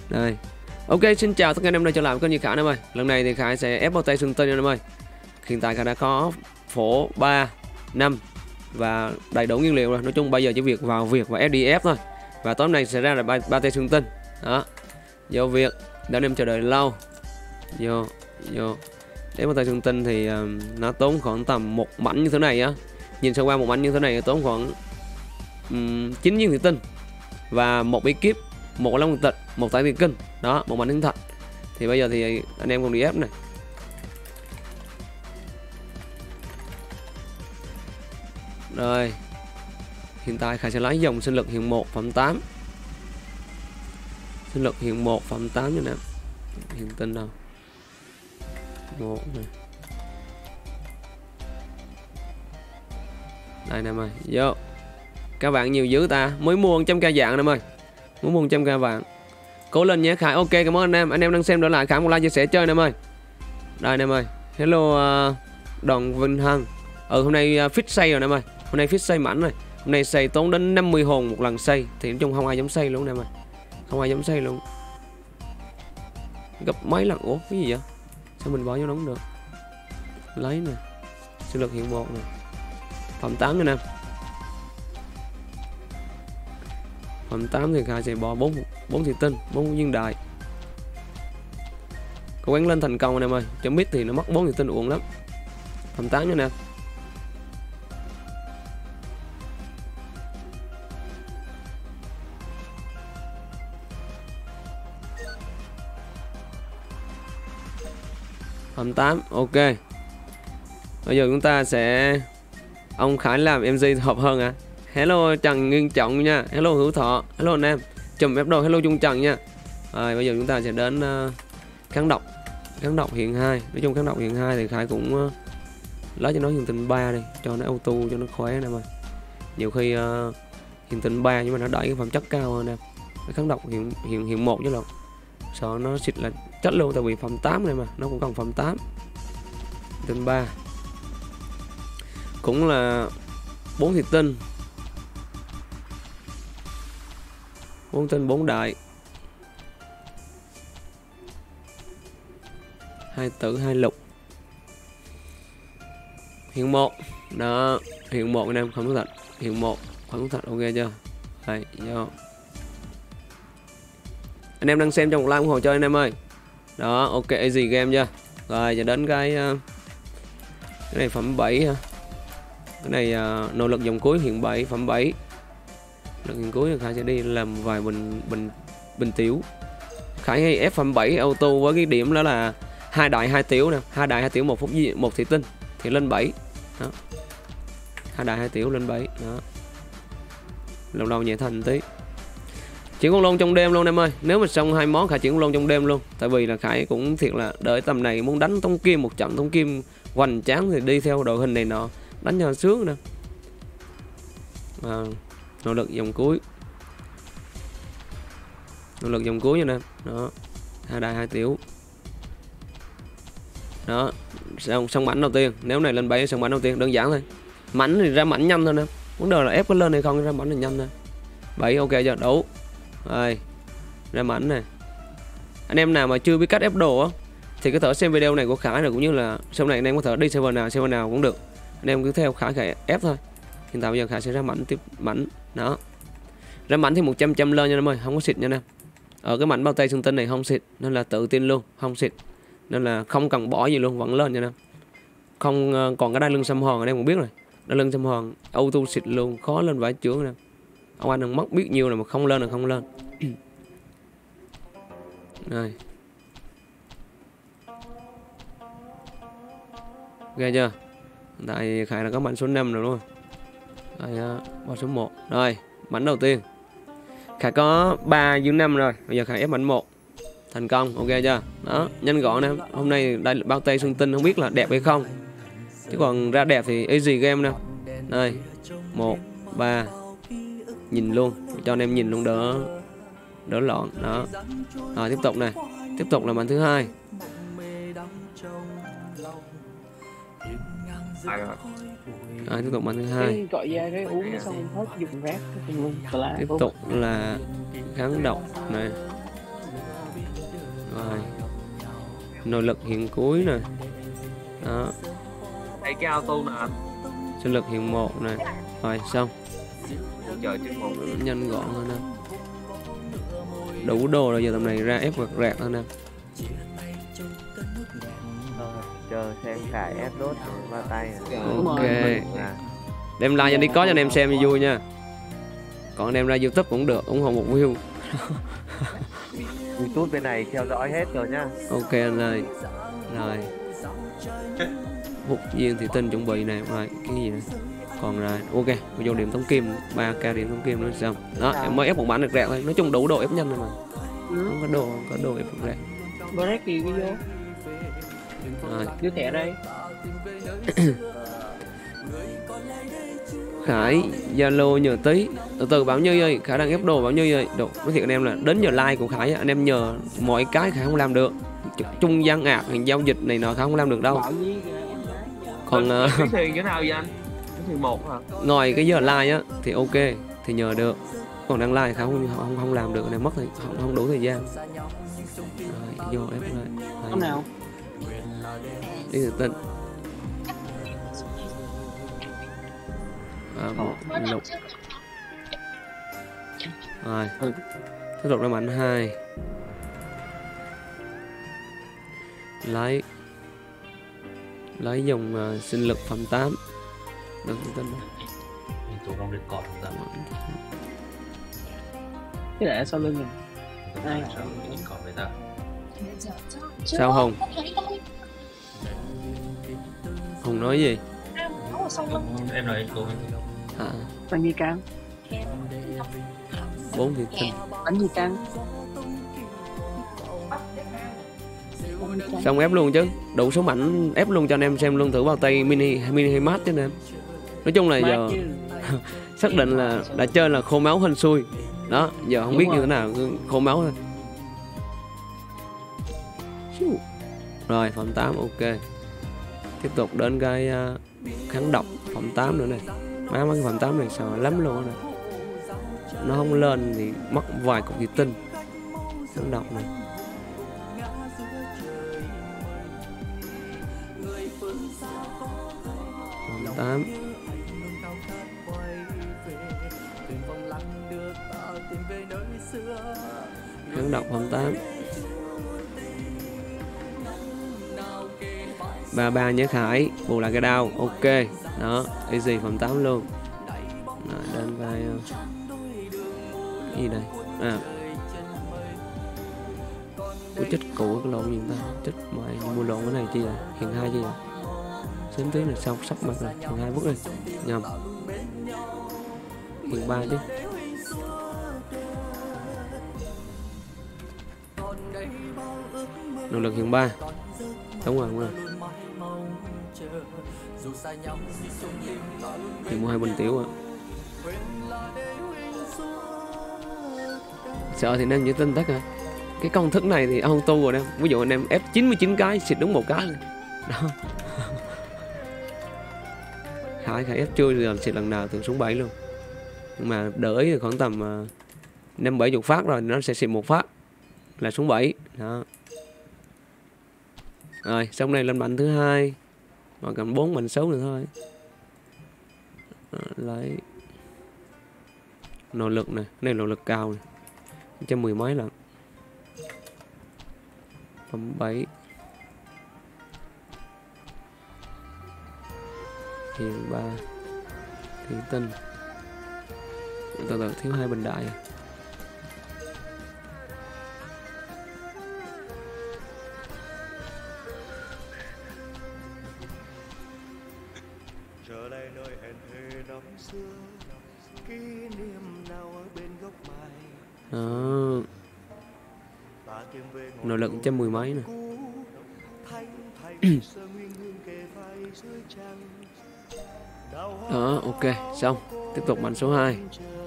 Đây. Ok, xin chào tất cả anh em đã trở lại với kênh Khải anh em ơi. Lần này thì Khải sẽ ép bao tay xương tinh anh em ơi. Hiện tại Khải đã có phổ 3, 5 và đầy đủ nguyên liệu rồi. Nói chung bây giờ chỉ việc vào việc và FDF thôi. Và tối nay sẽ ra là bao tay xương tinh. Đó. Vô việc, để anh em chờ đợi lâu. Vô. Để bao tay xương tinh thì nó tốn khoảng tầm một mảnh như thế này á. Nhìn sơ qua một mảnh như thế này tốn khoảng 9 viên thủy tinh và một bí kíp, một long tịch, một tải tiền kinh. Đó, một mảnh thiên thạch. Thì bây giờ thì anh em cùng đi ép này. Rồi. Hiện tại Khải sẽ lấy dòng sinh lực hiện 1 phẩm 8. Sinh lực hiện 1 phẩm 8 như nè. Hiện tinh đâu? 1 này. Đây nè ơi, vô. Các bạn nhiều dữ ta, mới mua 100k dạng em ơi. Muốn mua 100k vàng. Cố lên nhé Khải. Ok, cảm ơn anh em. Anh em đang xem trở lại Khải một like chia sẻ chơi em ơi. Đây em ơi. Hello Đoàn Vinh Hân. Hôm nay fit xây rồi em ơi. Hôm nay fit xây mảnh rồi. Hôm nay xây tốn đến 50 hồn một lần xây. Thì nói chung không ai dám xây luôn em ơi. Không ai dám xây luôn. Gấp mấy lần. Ủa cái gì vậy? Sao mình bỏ vô nó không được? Lấy nè. Sinh lực hiện 1 nè. Phẩm 8 nha em. Phẩm 8 thì Khải sẽ bỏ 4 thủy tinh, 4 viên đại. Cố gắng lên thành công anh em ơi. Cho mid thì nó mất 4 thủy tinh uổng lắm. Phẩm 8 nha nè. Phẩm 8, ok. Bây giờ chúng ta sẽ ông Khải làm MG hợp hơn à. Hello Trần Nguyên Trọng nha. Hello Hữu Thọ. Hello anh em. Chùm ép đồ. Hello Trung Trần nha. Rồi bây giờ chúng ta sẽ đến kháng độc. Kháng độc hiện 2. Nói chung kháng độc hiện 2 thì Khải cũng lấy cho nó hiện tinh 3 đi, cho nó auto cho nó khỏe nè em ơi. Nhiều khi hiện tinh 3 nhưng mà nó đẩy cái phẩm chất cao hơn em. Cái kháng độc hiện 1 chứ lộn. Sợ nó xịt là chết luôn, tại vì phẩm 8 này mà, nó cũng còn phẩm 8. Tinh 3. Cũng là 4 thịt tinh. 4 tinh 4 đại. 2 tử 2 lục. Hiện 1. Đó, hiện 1 anh em không có thật. Hiện 1 không có thật, ok chưa? Đây, vô. Anh em đang xem trong một like ủng hộ chơi anh em ơi. Đó, ok easy game chưa? Rồi giờ đến cái này phẩm 7 ha. Cái này nỗ lực dòng cuối hiện 7 phẩm 7. Lực hiện cuối thì Khải sẽ đi làm vài bình tiểu. Khải hay ép phẩm 7 auto với cái điểm đó là 2 đại 2 tiểu nè, 2 đại 2 tiểu 1 phút một thủy tinh thì lên 7. Đó. 2 đại 2 tiểu lên 7, đó. Lâu lâu nhẹ thành tí. Chuyển con lôn trong đêm luôn em ơi. Nếu mà xong 2 món Khải chuyển con lôn trong đêm luôn. Tại vì là Khải cũng thiệt là đợi tầm này muốn đánh tống kim một trận tống kim hoành tráng thì đi theo đội hình này nọ, đánh cho sướng nè. Nỗ lực dòng cuối. Nỗ lực dòng cuối nha nè. Đó. 2 đại 2 tiểu. Đó, xong mảnh đầu tiên. Nếu này lên 7 xong mảnh đầu tiên, đơn giản thôi. Mảnh thì ra mảnh nhanh thôi nè. Vấn đề là ép có lên hay không, ra mảnh thì nhanh thôi. 7 ok chưa? Đủ. Rồi. Ra mảnh này. Anh em nào mà chưa biết cách ép đồ á thì có thể xem video này của Khải, rồi cũng như là sau này anh em có thể đi server nào cũng được. Anh em cứ theo Khải ép thôi. Hiện tại bây giờ Khải sẽ ra mảnh tiếp mảnh. Đó. Ra mảnh thì 100 lên nha em ơi, không có xịt nha em. Ở cái mảnh bao tay xương tinh này không xịt nên là tự tin luôn, không xịt. Nên là không cần bỏ gì luôn, vẫn lên nha em. Không còn cái đai lưng xăm hòn anh em cũng biết rồi. Đai lưng xăm hòn auto xịt luôn, khó lên vài chướng nè. Ông anh đừng mất biết nhiều là mà không lên là không lên. Này. Ghê chưa? Tại Khải là có mảnh số 5 rồi luôn. Đây vào số 1. Rồi, mảnh đầu tiên. Khải có 3 dưới 5 rồi. Bây giờ Khải ép mảnh 1. Thành công, ok chưa? Đó, nhanh gọn nè. Hôm nay đây bao tay xương tinh không biết là đẹp hay không. Chứ còn ra đẹp thì easy game nè. Đây, 1, 3. Nhìn luôn, cho anh em nhìn luôn đỡ loạn. Đó. Rồi tiếp tục này. Tiếp tục là mảnh thứ 2. Tiếp tục mảnh thứ 2. Gọi ra cái uống xong hết dùng rác luôn. Tiếp tục là kháng độc này. Nội lực hiện cuối nè. Đó. Đây cái auto nè. Sinh lực hiện 1 nè. Rồi xong. Trời chừng 1. Nhanh gọn hơn nè. Đủ đồ rồi, giờ tầm này ra ép vật rạc thôi nè. Chờ xem Khải ép đốt ba tay. Ok. Đem like cho đi có cho anh em xem cho vui nha. Còn anh em ra YouTube cũng được, ủng hộ một view. YouTube bên này theo dõi hết rồi nhá. Ok anh ơi. Rồi. Phục viên thì tin chuẩn bị này, rồi cái gì này. Còn rồi, ok, vô điểm thống kim, 3k điểm thống kim nữa xong. Đó, em mới ép một bản được rạc thôi, nói chung đủ đồ ép nhanh rồi mà. Không có đồ ép được rạc. Break gì vô. Rồi. Đưa thẻ đây. Khải Zalo nhờ tí từ từ bảo Như ơi, Khải đang ép đồ bảo Như ơi. Đồ, nói thiệt anh em là đến giờ like của Khải anh em nhờ mọi cái Khải không làm được. Trung gian ạc hàng giao dịch này nọ Khải không làm được đâu. Còn Cái thuyền cái nào vậy anh? Cái thuyền 1 hả? ngoài cái giờ like á thì ok thì nhờ được. Còn đang like Khải không làm được này, mất thì không đủ thời gian. Rồi vô ép lại. Hôm nào? Đi từ tin. Một lục. Rồi. Tiếp tục ra mạnh 2. Lấy dòng sinh lực phẩm 8. Đừng tin. Tụi không được cọt ra. Cái này sau lưng này. Ai? Cọt với ta. Sao Hùng? Hùng nói gì? Em nói cô À, Bánh gì căng? 4 thì tin. Bánh gì căng? Xong ép luôn chứ. Đủ số mảnh ép luôn cho anh em xem luôn thử bao tay mini hay mát chứ anh em. Nói chung là giờ xác định là đã chơi là khô máu hên xui. Đó, giờ không biết như thế nào, khô máu thôi. Rồi, phẩm 8 ok. Tiếp tục đến cái kháng độc phẩm 8 nữa này. Mấy cái phẩm 8 này sợ lắm luôn này. Nó không lên thì mất vài cục thủy tinh. Kháng độc này. Phẩm 8. Kháng độc phẩm 8. 33 nhớ Khải, bù lại cái đau, ok. Đó, easy phẩm 8 luôn. Rồi, đến cái gì đây? À. Ủa chết cụ cái lộn gì ta? Chết mày mua lộn cái này chi vậy? Hiện 2 chi vậy? Xém tí này xong sắp mặt rồi, hiện 2 bước đi. Nhầm. Hiện 3 chứ. Nội lực hiện 3. Đúng rồi, đúng rồi. Thì mua 2 bình tiểu ạ. Sợ thì nên giữ tin tất cả. Cái công thức này thì auto rồi em. Ví dụ anh em ép 99 cái xịt đúng 1 cái này. Đó. Khải ép chui rồi xịt lần nào thường xuống 7 luôn. Nhưng mà đợi thì khoảng tầm 5-70 phát rồi nó sẽ xịt 1 phát là xuống 7. Đó. Rồi, xong này lên mạnh thứ 2. Còn cầm 4 mạnh xấu nữa thôi. Lấy nội lực này, này nội lực cao này. 110 mấy lần. Phẩm 7. Hiện 3. Thủy tinh. Từ từ thiếu 2 bình đại. Trở lại nơi hẹn thề năm xưa, kỷ niệm nào ở bên góc mai. Đó. Nội lực 110 mấy nè. Đó, ok, xong. Tiếp tục mạnh số 2.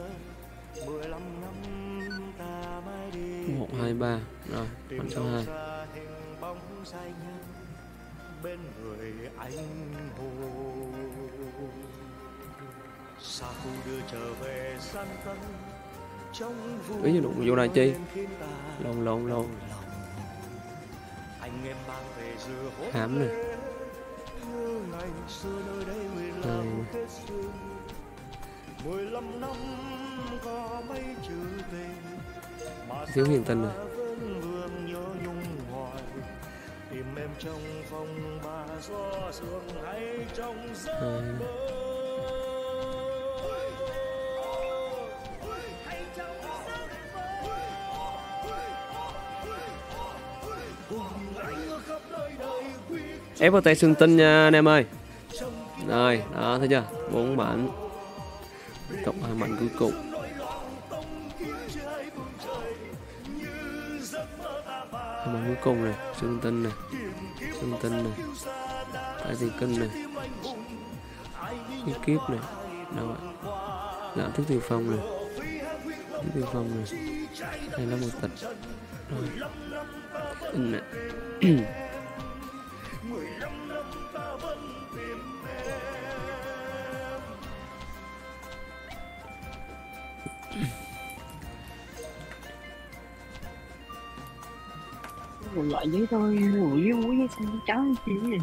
1, 2, 3. Rồi, mạnh số 2. Bên người anh hồ xa khu đưa trở về san tân trong ý như đụng vô này chi lộn anh em mang về dừa hôn Hám này. như ngày xưa nơi đây người lao kết xương 15 năm có mấy chữ tình mà Thiếu Hiền Tình này. vẫn vương nhớ nhung hoài tìm em trong phòng ba gió sương hay trong giấc mơ. Ép vào tay Xuân Tinh nha anh em ơi. Rồi, đó thấy chưa? 4 mảnh. Cộng 2 mảnh cuối cùng. 2 mảnh cuối cùng này, Xuân Tinh này. Xuân Tinh này. Tại Tiền Kinh này. Cái kiếp này. Đâu ạ? Lão Thức Tiêu Phong này. Thức Tiêu Phong này. Đây là một tịch. Rồi. Này. Một loại giấy thôi, một giấy xanh trắng gì vậy?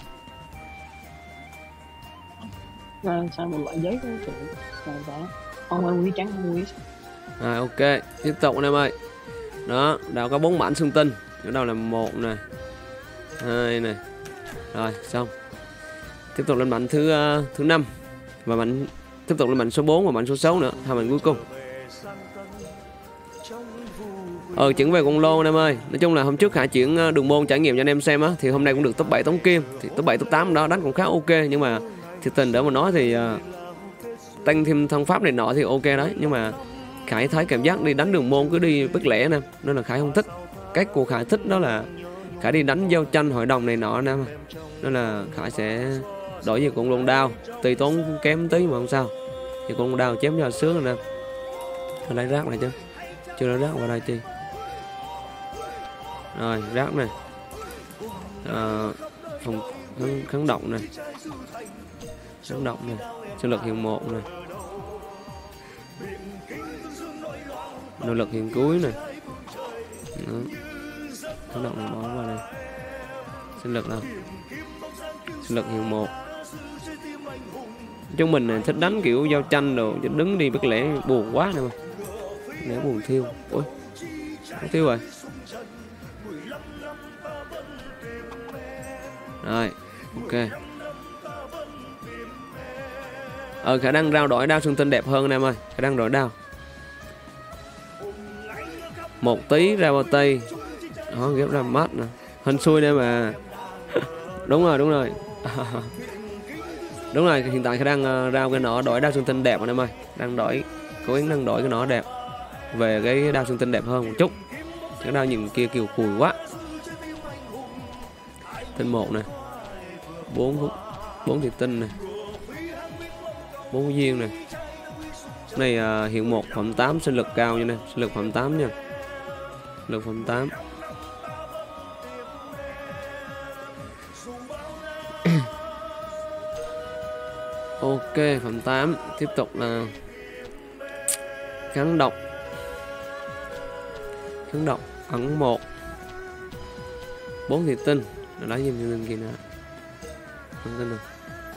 Sao một loại giấy thôi tự sao đó? Không ai quý trắng không quý. Rồi ok, tiếp tục anh em ơi. Đó, đào có 4 mảnh Xuân Tinh. Ở đâu là 1 này, 2 này. Rồi, xong. Tiếp tục lên mảnh thứ 5 và mảnh tiếp tục lên mảnh số 4 và mảnh số 6 nữa, 2 mảnh cuối cùng. Chuyển về con lô anh em ơi. Nói chung là hôm trước Khải chuyển đường môn trải nghiệm cho anh em xem á, thì hôm nay cũng được top 7 tống kim, thì top 7 top 8 đó đánh cũng khá ok, nhưng mà thiệt tình để mà nói thì tăng thêm thân pháp này nọ thì ok đấy, nhưng mà Khải thấy cảm giác đi đánh đường môn cứ đi bứt lẻ nè, nên là Khải không thích. Cách của Khải thích đó là Khải đi đánh giao tranh hội đồng này nọ nè, nên là Khải sẽ đổi về con lông đao, tuy tốn kém tí mà không sao, thì con lông đao chém cho sướng rồi nè. Lấy rác này chứ, chưa lấy rác vào đây chi. Rồi rác này, phòng kháng động này, kháng động này, sinh lực hiện 1 này, nội lực hiện cuối này. Đó. Kháng động này bỏ vào đây, sinh lực nào, sinh lực hiện 1. Chúng mình này thích đánh kiểu giao tranh đồ, chứ đứng đi bất lẽ buồn quá nè mà, để buồn thiêu. Ôi, nó thiêu rồi. Rồi, ok. Khả năng rao đổi đao Xuân Tinh đẹp hơn anh em ơi. Khả năng đổi đao 1 tí ra bao tay. Đó, ghép ra mắt nè. Hên xui đây mà. Đúng rồi, đúng rồi. Đúng rồi, hiện tại khả năng rao cái nỏ đổi đao Xuân Tinh đẹp anh em ơi. Đang đổi, cố gắng đang đổi cái nỏ đẹp. Về cái đao Xuân Tinh đẹp hơn một chút. Cái đao nhìn kia kiều cùi quá. Tinh 1 này, 4 thị tinh này, 4 viên này. Này hiện 1 phẩm 8 sinh lực cao như này, sinh lực phẩm 8 nha. Lực phẩm 8. Ok, phẩm 8. Tiếp tục là kháng độc. Kháng độc ẩn 1, 4 thị tinh. Lấy viên thị tinh kia nữa. Không tin nào.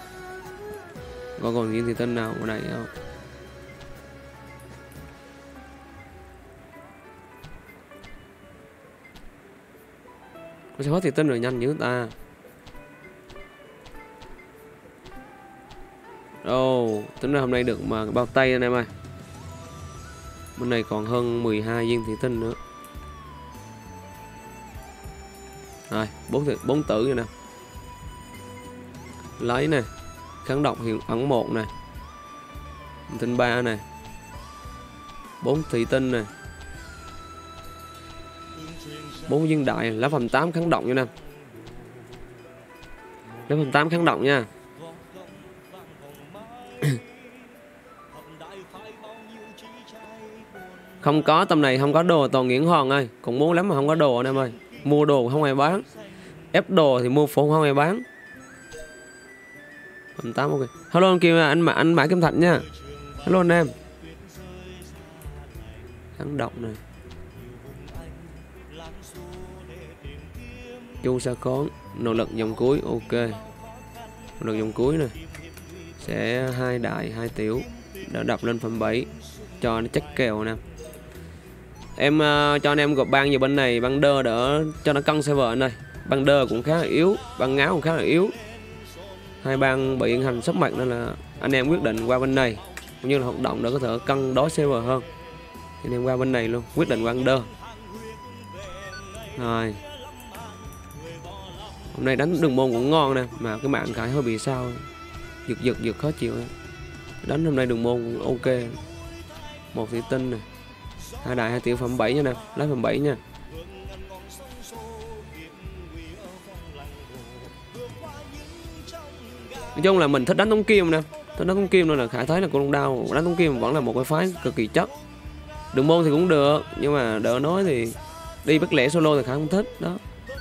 Còn viên thị tinh nào ở đây không? Có sẽ hết thị tinh rồi nhanh dữ ta. Tính ra hôm nay được mà bao tay anh em ơi. Bên này còn hơn 12 viên thị tinh nữa. Rồi, 4 tử rồi nè. Lấy nè. Kháng độc hiện ẩn 1 nè. Tinh 3 nè. 4 thị tinh nè. 4 viên đại, lá phẩm 8 kháng động nha nè. Lá phẩm 8 kháng động nha. Không có, tầm này không có đồ toàn Nguyễn Hoàng ơi. Cũng muốn lắm mà không có đồ anh em ơi. Mua đồ không ai bán. Ép đồ thì mua phụ không ai bán. Phẩm 8 ok. Hello anh Kim, anh Mã Kim Thạch nha. Hello anh em. Kháng động này. Chu Sa Khốn, nỗ lực dòng cuối, ok. Nỗ lực dòng cuối này sẽ 2 đại 2 tiểu đã đập lên phẩm 7 cho nó chắc kèo nè. Em cho anh em gộp băng vào bên này, băng đơ đỡ cho nó cân server này. Băng đơ cũng khá là yếu, băng ngáo cũng khá là yếu. Hai băng bị hiện hành sắp mặt nên là anh em quyết định qua bên này cũng như là hoạt động để có thể cân đối server hơn. Anh em qua bên này luôn, quyết định qua băng đơ. Rồi. Hôm nay đánh đường môn cũng ngon nè, mà cái mạng Khải hơi bị sao, giật khó chịu. Đánh hôm nay đường môn cũng ok. 1 thủy tinh này, 2 đại 2 tiểu phẩm 7 nha nè, lấy phẩm 7 nha. Nói chung là mình thích đánh tống kim nè, thích đánh tống kim nên là Khải thấy là Cô Long Đao đánh tống kim vẫn là một cái phái cực kỳ chất. Đường môn thì cũng được, nhưng mà đỡ nói thì đi bắt lẻ solo thì Khải không thích đó.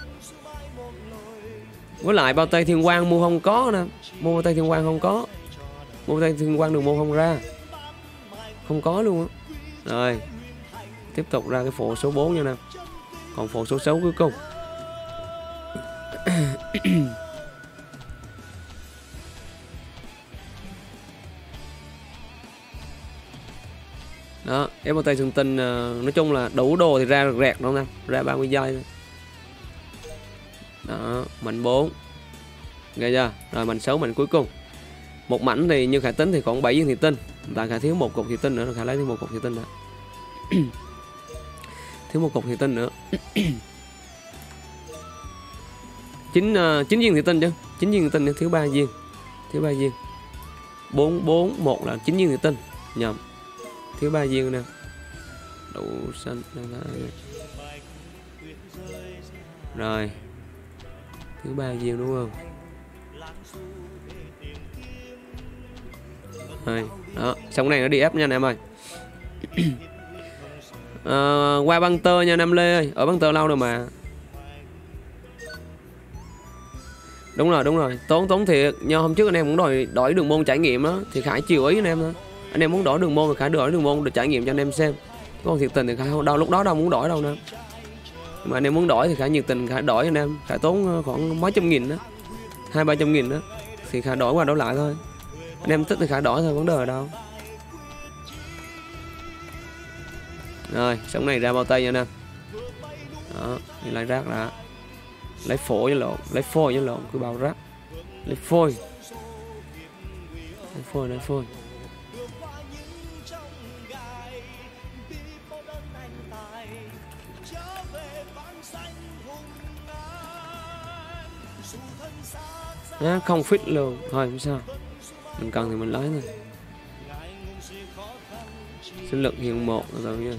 Với lại bao tay thiên quang mua không có nè, mua bao tay thiên quang không có, mua bao tay thiên quang đường môn không ra, không có luôn á. Rồi tiếp tục ra cái phổ số 4 nha nè, còn phổ số 6 cuối cùng. Đó, ép bao tay xương tinh, nói chung là đủ đồ thì ra rẹt đâu nè, ra 30 giây thôi. Đó, mảnh 4. Nghe chưa? Rồi mảnh 6, mảnh cuối cùng. Một mảnh thì như Khải tính thì còn 7 viên thủy tinh. Tại Khải thiếu 1 cục thủy tinh nữa, rồi Khải lấy thêm 1 cục thủy tinh nữa. Thiếu 1 cục thủy tinh nữa. 9 viên thủy tinh chứ. 9 viên thủy tinh nữa, thiếu 3 viên. Thiếu 3 viên. 4 4 1 là 9 viên thủy tinh. Nhầm. Thiếu 3 viên nè. Đủ xanh. Rồi. Thiếu 3 viên đúng không? Rồi, đó, xong này nó đi ép nha anh em ơi. Qua băng tơ nha Nam Lê ơi, ở băng tơ lâu rồi mà. Đúng rồi, tốn thiệt. Nhưng hôm trước anh em muốn đổi đường môn trải nghiệm đó thì Khải chiều ý anh em thôi. Anh em muốn đổi đường môn thì Khải đổi đường môn để trải nghiệm cho anh em xem. Còn thiệt tình thì Khải đâu lúc đó đâu muốn đổi đâu nè. Mà anh em muốn đổi thì Khải nhiệt tình Khải đổi anh em, Khải tốn khoảng mấy trăm nghìn đó, 200-300 nghìn đó thì Khải đổi qua đổi lại thôi. Anh em thích thì Khải đổi thôi, vấn đề ở đâu. Rồi sống này ra bao tay nha nè. Đó, thì lấy rác đã, lấy phổi với lộn, lấy phôi với lộn, cứ bao rác, lấy phôi, lấy phôi. Á, không fit luôn, thôi không sao, mình cần thì mình lấy thôi. Sinh lực hiện 1 rồi nha,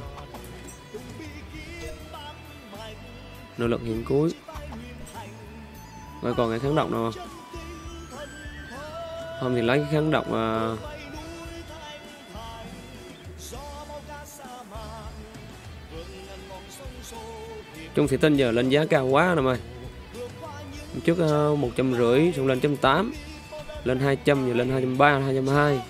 nỗ lực hiện cuối. Rồi còn cái kháng độc nào không? Không thì lấy cái kháng độc Trung thủy tinh giờ lên giá cao quá nè mày. Trước 150, xong lên 180, lên 200, giờ lên 230, 220.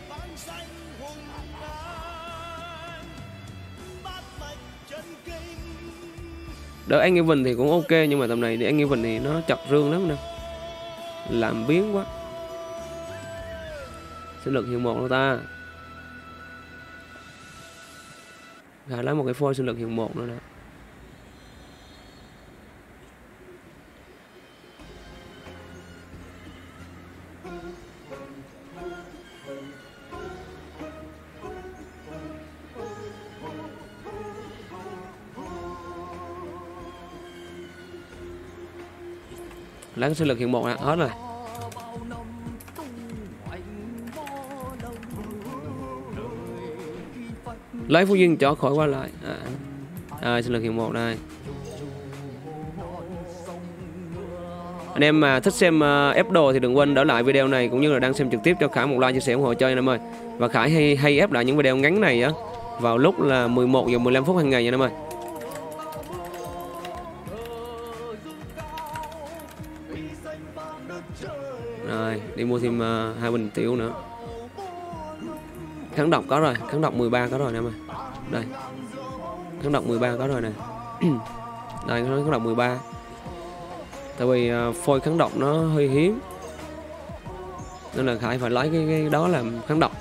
Đỡ anh Evin thì cũng ok, nhưng mà tầm này để anh Evin thì nó chặt rương lắm nè, làm biến quá. Sinh lực hiện 1 đâu ta. Khải lấy một cái phôi sinh lực hiện 1 nữa nè. Lấy cái sinh lực hiện 1 nè, hết rồi. Lấy phú duyên cho khỏi qua lại. Sinh lực hiện 1 đây. Anh em mà thích xem ép đồ thì đừng quên đỡ lại video này, cũng như là đang xem trực tiếp cho Khải một like, chia sẻ ủng hộ cho anh em ơi. Và Khải hay ép lại những video ngắn này á vào lúc là 11 giờ 15 phút hàng ngày nha anh em ơi. Rồi, đi mua thêm 2 bình tiểu nữa. Kháng độc có rồi, kháng độc 13 có rồi nè em ơi. Đây. Kháng độc 13 có rồi nè. Đây, kháng độc 13. Tại vì phôi kháng độc nó hơi hiếm, nên là Khải phải lấy cái đó làm kháng độc.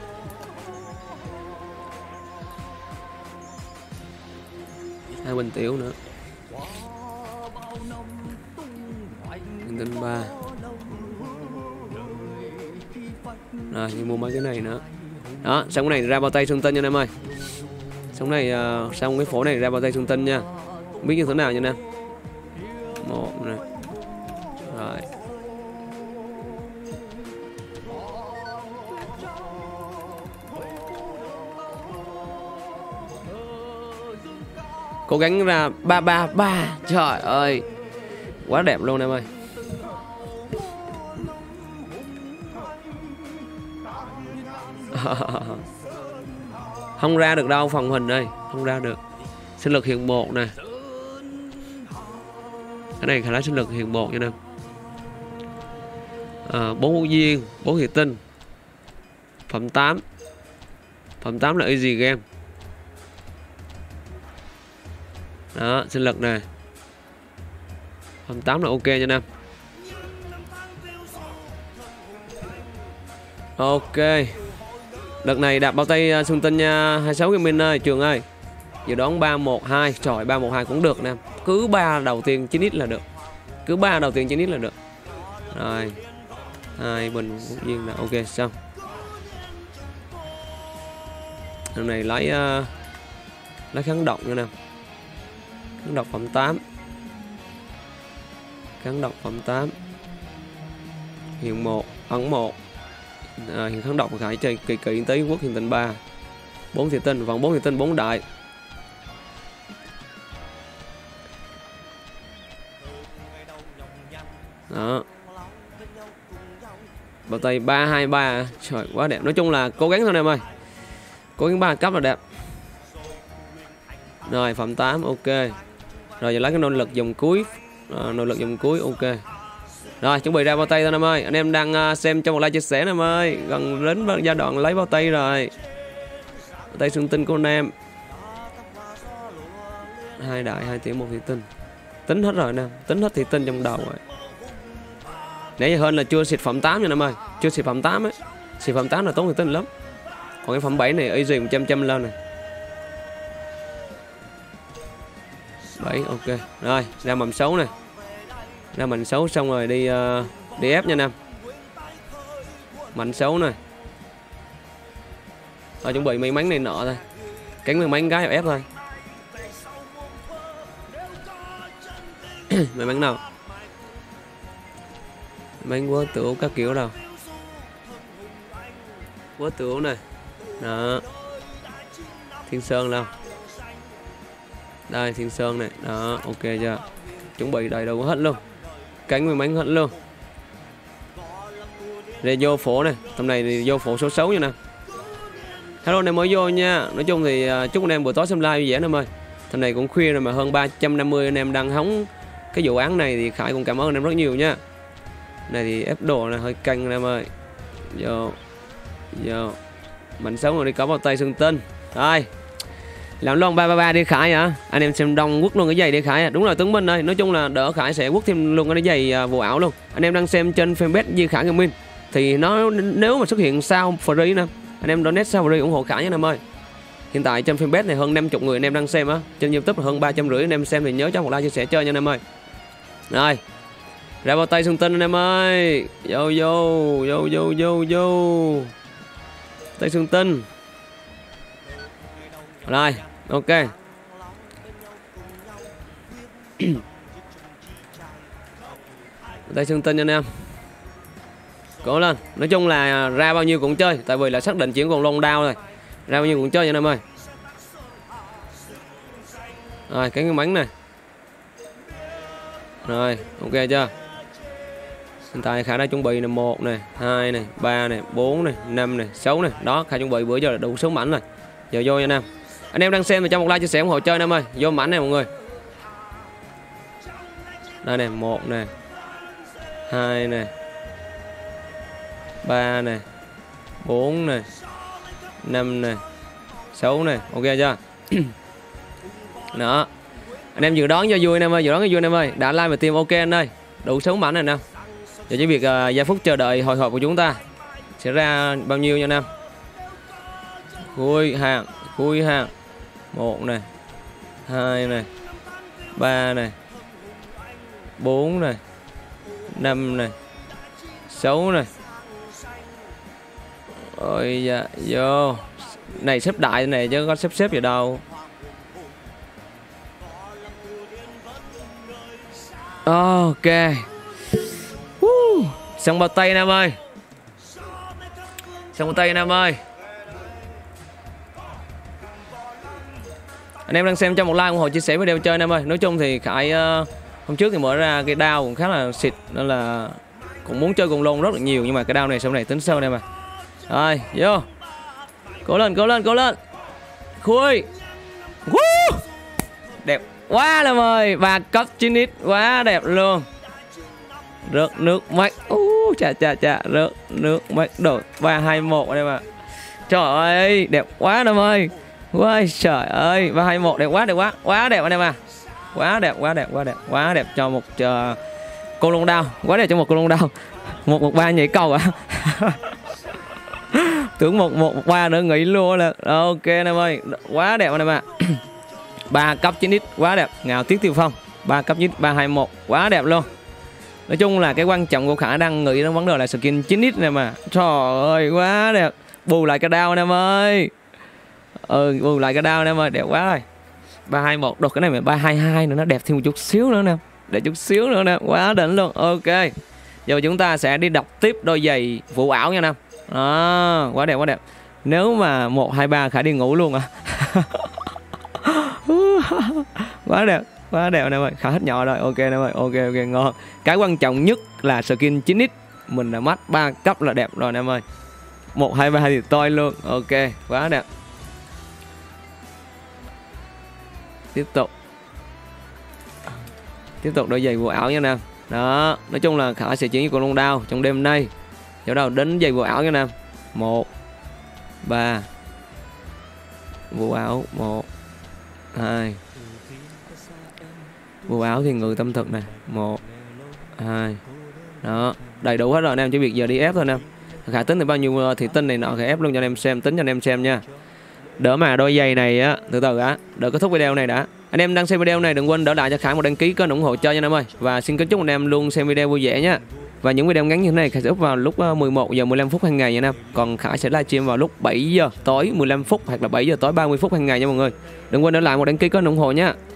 Hai bình tiểu nữa. Tinh 3. Rồi đi mua mấy cái này nữa. Đó, xong cái này ra bao tay xương tinh nha anh em ơi. Xong này xong cái phổ này ra bao tay xương tinh nha. Không biết như thế nào nha anh em. Một này. Rồi. Cố gắng ra 333. Trời ơi. Quá đẹp luôn em ơi. Không ra được đâu phòng hình đây, không ra được. Sinh lực hiện 1 nè. Cái này khả năng sinh lực hiện 1 nha em. 4 hữu duyên, 4 thị tinh. Phẩm 8. Phẩm 8 là easy game. Đó, sinh lực nè. Phẩm 8 là ok nha em. Ok. Đợt này đạp bao tay xương tinh nha 26 gaming ơi, Trường ơi. Dự đoán 312. Trời, 312 cũng được nè. Cứ 3 đầu tiên 9x là được. Cứ 3 đầu tiên 9x là được. Rồi. 2 bình phúc duyên là ok xong. Đợt này lấy kháng độc nữa nè. Kháng độc phẩm 8. Kháng độc phẩm 8. Hiện 1, ấn 1. Hiện kháng độc của Khải chơi kỳ kỳ tới quốc hiện tinh 3. 4 thị tinh, vòng 4 thị tinh 4 đại. Đó. Bao tay 323. Trời quá đẹp. Nói chung là cố gắng thôi em ơi. Cố gắng 3 cấp là đẹp. Rồi phẩm 8 ok. Rồi giờ lấy cái nội lực dòng cuối. Nội lực dòng cuối ok. Rồi chuẩn bị ra bao tay thôi em ơi. Anh em đang xem cho một like chia sẻ em ơi. Gần đến giai đoạn lấy bao tay rồi. Bao tay xương tinh của anh em. 2 đại 2 tiểu 1 thị tinh. Tính hết rồi nè. Tính hết thị tinh trong đầu rồi. Nãy giờ hơn là chưa xịt phẩm 8 nha em ơi. Chưa xịt phẩm 8 ấy. Xịt phẩm 8 là tốn thị tinh lắm. Còn cái phẩm 7 này easy 100 lên này. 7 ok. Rồi ra mầm xấu này. Ra mạnh xấu xong rồi đi đi ép nha Nam. Mạnh xấu này. Rồi chuẩn bị may mắn này nọ thôi. Cánh may mắn cái ép thôi. May mắn nào. May mắn quá tửu các kiểu đâu. Quá tửu này. Đó. Thiên Sơn đâu. Đây Thiên Sơn này. Đó ok chưa. Chuẩn bị đầy đủ hết luôn. Cánh may mắn hết luôn. Đây vô phổ này. Tầm này thì vô phổ số 6 nha nè. Hello anh em mới vô nha. Nói chung thì chúc anh em buổi tối xem live vui vẻ anh em ơi. Tầm này cũng khuya rồi mà hơn 350 anh em đang hóng cái vụ án này thì Khải cũng cảm ơn anh em rất nhiều nha. Này thì ép đồ này hơi căng anh em ơi. Vô. Vô. Mạnh sống rồi đi có bao tay xương tinh. Rồi. Làm lon 333 đi Khải hả? Anh em xem đông quất luôn cái giày đi Khải à? Đúng rồi Tuấn Minh ơi. Nói chung là đỡ Khải sẽ quất thêm luôn cái giày vụ ảo luôn. Anh em đang xem trên fanpage Di Khải Gaming thì nó nếu mà xuất hiện sao free nè, anh em donate sao free ủng hộ Khải nha anh em ơi. Hiện tại trên fanpage này hơn 50 người anh em đang xem á. Trên YouTube là hơn 350 anh em xem thì nhớ cho một like chia sẻ chơi nha anh em ơi. Rồi. Ra bao tay xương tinh anh em ơi. Vô vô vô vô vô vô. Tay xương tinh. Rồi, ok. Tay xương tinh anh em. Cố lên. Nói chung là ra bao nhiêu cũng chơi. Tại vì là xác định chuyển còn long đao rồi. Ra bao nhiêu cũng chơi nha anh em ơi. Rồi, cái bánh này. Rồi, ok chưa. Hiện tại Khải đã chuẩn bị là 1 này, 2 này, 3 này, 4 này, 5 này, 6 này. Đó, Khải chuẩn bị bữa giờ là đủ số mảnh rồi. Giờ vô nha anh em. Anh em đang xem thì cho một like chia sẻ ủng hộ chơi anh em ơi. Vô mảnh này mọi người. Đây này, 1 này. 2 này. 3 này. 4 này. 5 này. 6 này, ok chưa? Đó. Anh em dự đoán cho vui anh em ơi, dự đoán cho vui anh em ơi. Đã like và tìm ok anh ơi. đủ 6 mảnh này nè. Giờ chỉ việc giây phút chờ đợi hồi hộp của chúng ta sẽ ra bao nhiêu nha Nam. Khui hàng 1 này, 2 này, 3 này, 4 này, 5 này, 6 này. Ôi dạ vô. Này xếp đại này chứ có xếp gì đâu. Ok. Xong bao tay Nam ơi. Xong bao tay Nam ơi. Anh em đang xem cho một like ủng hộ chia sẻ video chơi Nam ơi. Nói chung thì Khải hôm trước thì mở ra cái đao cũng khá là xịt nên là cũng muốn chơi cùng lôn rất là nhiều, nhưng mà cái đao này sau này tính sau đây mà. Rồi, vô. Cố lên. Khui. Đẹp quá Nam ơi, 3 cấp 9x quá đẹp luôn. Rớt nước mắt. Chà rớt nước mắt đổ 321 đây mà. Trời ơi, đẹp quá Nam ơi. Ôi trời ơi, 321 đẹp quá. Quá đẹp anh em à. Quá đẹp cho một cô lông đao. Quá đẹp cho một cô lông đao. 113 nhảy cầu à. Tưởng 113 nữa nghỉ luôn là. Ok anh em ơi, quá đẹp anh em ạ. 3 cấp 9x quá đẹp, Ngạo Tiết Tiêu Phong 3 cấp 9x 321 quá đẹp luôn. Nói chung là cái quan trọng của Khả đang nghĩ đến vấn đề là skin 9x này mà. Trời ơi quá đẹp. Bù lại cái đao anh em ơi. Bù lại cái đao anh em ơi, đẹp quá rồi. 321 đột cái này mà 322 nữa, nó đẹp thêm một chút xíu nữa nè. Để chút xíu nữa nè, quá đỉnh luôn. Ok. Giờ chúng ta sẽ đi đọc tiếp đôi giày vụ ảo nha Nam. Quá đẹp. Nếu mà 1 2 3 Khả đi ngủ luôn à. Quá đẹp anh em ơi. Khả hết nhỏ rồi. Ok anh em ơi. Ok ngon. Cái quan trọng nhất là skin 9x mình đã mắt 3 cấp là đẹp rồi anh em ơi. 1 2 3 thì tôi luôn. Ok, quá đẹp. Tiếp tục đôi giày vụ ảo nha Nam. Đó, nói chung là Khả sẽ chuyển với con lông đao trong đêm nay. Chỗ đầu đến giày vụ ảo nha Nam. 1 3 vụ ảo 1 2. Vụ áo thì người tâm thực này 1 2. Đó, đầy đủ hết rồi anh em, chỉ việc giờ đi ép thôi anh em. Khả tính thì bao nhiêu thị tinh này nọ Khả ép luôn cho anh em xem, tính cho anh em xem nha. Đỡ mà đôi giày này á, từ từ á, đỡ kết thúc video này đã. Anh em đang xem video này đừng quên đỡ lại cho Khải một đăng ký kênh ủng hộ chơi nha anh em ơi. Và xin kính chúc anh em luôn xem video vui vẻ nhá. Và những video ngắn như thế này Khải sẽ up vào lúc 11 giờ 15 phút hàng ngày nha anh em. Còn Khải sẽ livestream vào lúc 7 giờ tối 15 phút hoặc là 7 giờ tối 30 phút hàng ngày nha mọi người. Đừng quên để lại một đăng ký kênh ủng hộ nhé.